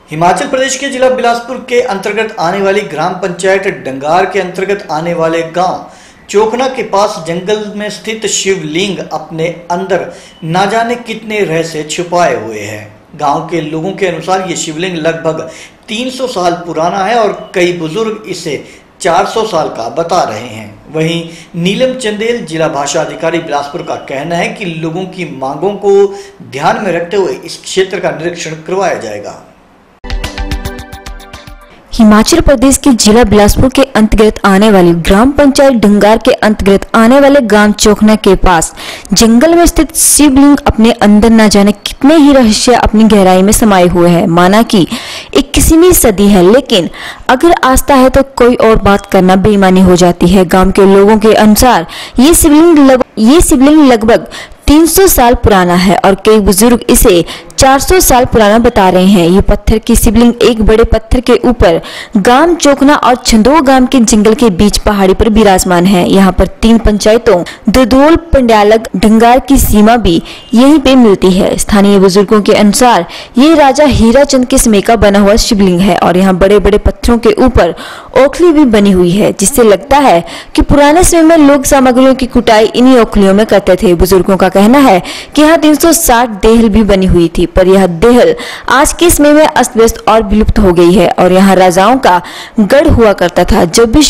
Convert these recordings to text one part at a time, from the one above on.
हिमाचल प्रदेश के जिला बिलासपुर के अंतर्गत आने वाली ग्राम पंचायत डंगार के अंतर्गत आने वाले गांव चोखना के पास जंगल में स्थित शिवलिंग अपने अंदर ना जाने कितने रहस्य छुपाए हुए हैं। गांव के लोगों के अनुसार ये शिवलिंग लगभग 300 साल पुराना है और कई बुजुर्ग इसे 400 साल का बता रहे हैं। वहीं नीलम चंदेल जिला भाषा अधिकारी बिलासपुर का कहना है कि लोगों की मांगों को ध्यान में रखते हुए इस क्षेत्र का निरीक्षण करवाया जाएगा। हिमाचल प्रदेश के जिला बिलासपुर के अंतर्गत आने वाली ग्राम पंचायत डंगार के अंतर्गत आने वाले गांव चोखना के पास जंगल में स्थित शिवलिंग अपने अंदर न जाने कितने ही रहस्य अपनी गहराई में समाये हुए हैं। माना कि 21वीं सदी है, लेकिन अगर आस्था है तो कोई और बात करना बेईमानी हो जाती है। गांव के लोगों के अनुसार ये शिवलिंग लगभग 300 साल पुराना है और कई बुजुर्ग इसे 400 साल पुराना बता रहे हैं। ये पत्थर की शिवलिंग एक बड़े पत्थर के ऊपर गांव चोखना और छंदो गांव के जंगल के बीच पहाड़ी पर विराजमान है। यहाँ पर 3 पंचायतों ददोल, पंड्यालग, डंगार की सीमा भी यहीं पे मिलती है। स्थानीय बुजुर्गों के अनुसार ये राजा हीरा चंद के समय का बना हुआ शिवलिंग है और यहाँ बड़े बड़े पत्थरों के ऊपर ओखली भी बनी हुई है, जिससे लगता है कि पुराने समय में लोग सामग्रियों की कुटाई इन्हीं ओखलियों में करते थे। बुजुर्गों का कहना है कि यहाँ 360 देहल भी बनी हुई थी, पर यह देहल आज के समय में अस्त व्यस्त और विलुप्त हो गई है और यहाँ राजाओं का गढ़ हुआ करता था।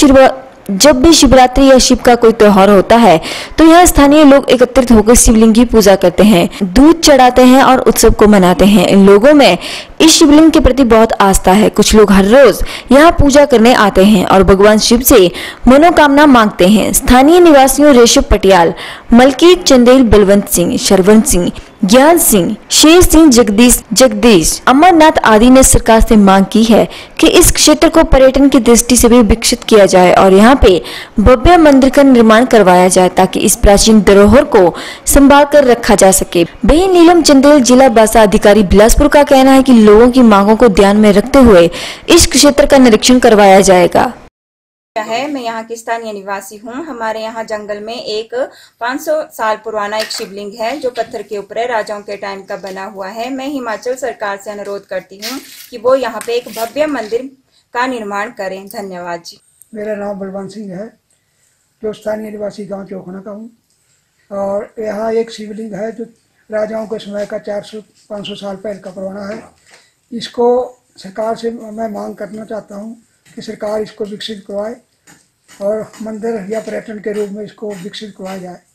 जब भी शिवरात्रि या शिव का कोई त्योहार होता है तो यहाँ स्थानीय लोग एकत्रित होकर शिवलिंग की पूजा करते हैं, दूध चढ़ाते हैं और उत्सव को मनाते हैं। इन लोगों में इस शिवलिंग के प्रति बहुत आस्था है। कुछ लोग हर रोज यहाँ पूजा करने आते हैं और भगवान शिव से मनोकामना मांगते हैं। स्थानीय निवासियों रेशम पटियाल, मलकीत चंदेल, बलवंत सिंह, शरवंत सिंह, ज्ञान सिंह, शेर सिंह, जगदीश, अमरनाथ आदि ने सरकार से मांग की है कि इस क्षेत्र को पर्यटन की दृष्टि से भी विकसित किया जाए और यहाँ पे भव्य मंदिर का निर्माण करवाया जाए ताकि इस प्राचीन धरोहर को संभाल कर रखा जा सके। वहीं नीलम चंदेल जिला भाषा अधिकारी बिलासपुर का कहना है कि लोगों की मांगों को ध्यान में रखते हुए इस क्षेत्र का निरीक्षण करवाया जाएगा। है मैं यहाँ की स्थानीय निवासी हूँ। हमारे यहाँ जंगल में एक 500 साल पुराना एक शिवलिंग है जो पत्थर के ऊपर राजाओं के टाइम का बना हुआ है। मैं हिमाचल सरकार से अनुरोध करती हूँ कि वो यहाँ पे एक भव्य मंदिर का निर्माण करें। धन्यवाद जी। मेरा नाम बलवंत सिंह है, जो स्थानीय निवासी गांव चोखना का हूँ। और यहाँ एक शिवलिंग है जो राजाओं के समय का 400-500 साल पहले का पुराना है। इसको सरकार से मैं मांग करना चाहता हूँ कि सरकार इसको विकसित करवाए और मंदिर या पर्यटन के रूप में इसको विकसित करवाया जाए।